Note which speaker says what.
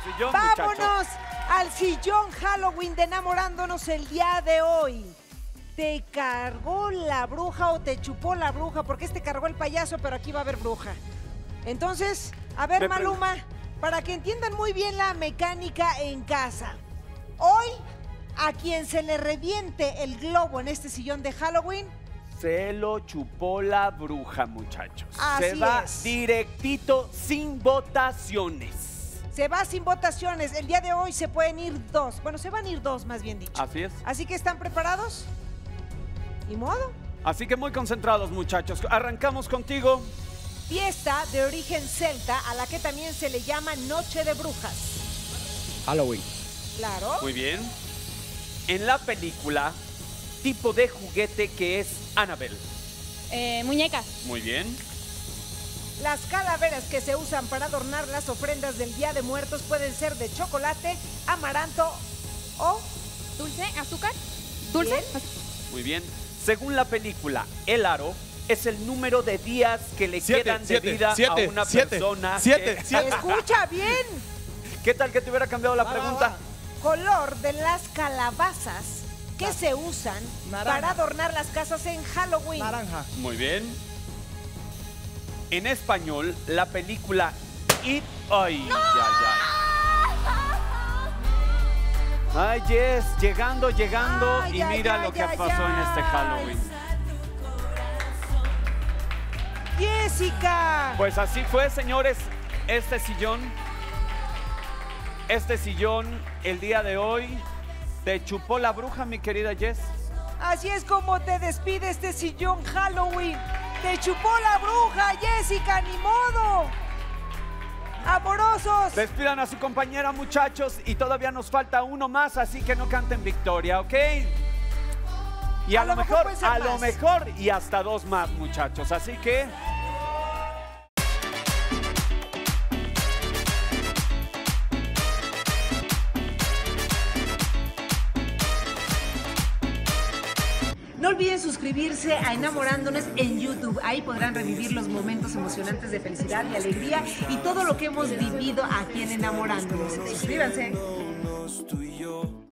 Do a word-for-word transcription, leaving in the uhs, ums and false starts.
Speaker 1: sillón,
Speaker 2: Vámonos
Speaker 1: muchachos.
Speaker 2: al sillón Halloween de Enamorándonos el día de hoy. ¿Te cargó la bruja o te chupó la bruja? Porque este cargó el payaso, pero aquí va a haber bruja. Entonces, a ver,
Speaker 1: Me
Speaker 2: Maluma, para que entiendan muy bien la mecánica en casa. Hoy, a quien se le reviente el globo en este sillón de Halloween,
Speaker 1: Se lo chupó la bruja, muchachos.
Speaker 2: Así
Speaker 1: Se va
Speaker 2: es.
Speaker 1: directito, sin votaciones.
Speaker 2: se va sin votaciones. El día de hoy se pueden ir dos. Bueno, se van a ir dos, más bien dicho.
Speaker 1: Así es.
Speaker 2: Así que, ¿están preparados? ¿Ni modo?
Speaker 1: Así que muy concentrados, muchachos. Arrancamos contigo.
Speaker 2: Fiesta de origen celta, a la que también se le llama Noche de Brujas.
Speaker 3: Halloween.
Speaker 2: Claro.
Speaker 1: Muy bien. En la película, tipo de juguete que es Annabelle.
Speaker 4: Eh, muñecas.
Speaker 1: Muy bien.
Speaker 2: Las calaveras que se usan para adornar las ofrendas del Día de Muertos pueden ser de chocolate, amaranto o...
Speaker 4: Dulce, azúcar. Dulce.
Speaker 2: Bien.
Speaker 1: Muy bien. Según la película, el aro es el número de días que le
Speaker 3: Siete,
Speaker 1: quedan
Speaker 3: siete,
Speaker 1: de vida
Speaker 3: siete,
Speaker 1: a una
Speaker 3: siete,
Speaker 1: persona.
Speaker 3: siete,
Speaker 1: que-
Speaker 3: siete.
Speaker 2: ¡Escucha bien!
Speaker 1: ¿Qué tal que te hubiera cambiado la
Speaker 3: Va, va,
Speaker 1: pregunta?
Speaker 3: va.
Speaker 2: Color de las calabazas que se usan
Speaker 3: Naranja.
Speaker 2: para adornar las casas en Halloween.
Speaker 3: Naranja.
Speaker 1: Muy bien. En español, la película It... ¡Ay, ay, ay! Ay, Jess, llegando, llegando.
Speaker 2: Ay,
Speaker 1: y
Speaker 2: ay,
Speaker 1: mira
Speaker 2: ay,
Speaker 1: lo que
Speaker 2: ay,
Speaker 1: pasó en este
Speaker 2: ay.
Speaker 1: Halloween.
Speaker 2: ¡Jessica!
Speaker 1: Pues así fue, señores. Este sillón, este sillón, el día de hoy, te chupó la bruja, mi querida Jess.
Speaker 2: Así es como te despide este sillón Halloween. ¡Te chupó la bruja, Jessica! ¡Ni modo! ¡Amorosos!
Speaker 1: Despidan a su compañera, muchachos, y todavía nos falta uno más, así que no canten victoria, ¿ok? Y a,
Speaker 2: A
Speaker 1: lo
Speaker 2: lo mejor
Speaker 1: mejor,
Speaker 2: pueden ser
Speaker 1: a lo
Speaker 2: más.
Speaker 1: mejor, y hasta dos más, muchachos, así que...
Speaker 2: No olviden suscribirse a Enamorándonos en YouTube. Ahí podrán revivir los momentos emocionantes de felicidad y alegría y todo lo que hemos vivido aquí en Enamorándonos. Suscríbanse.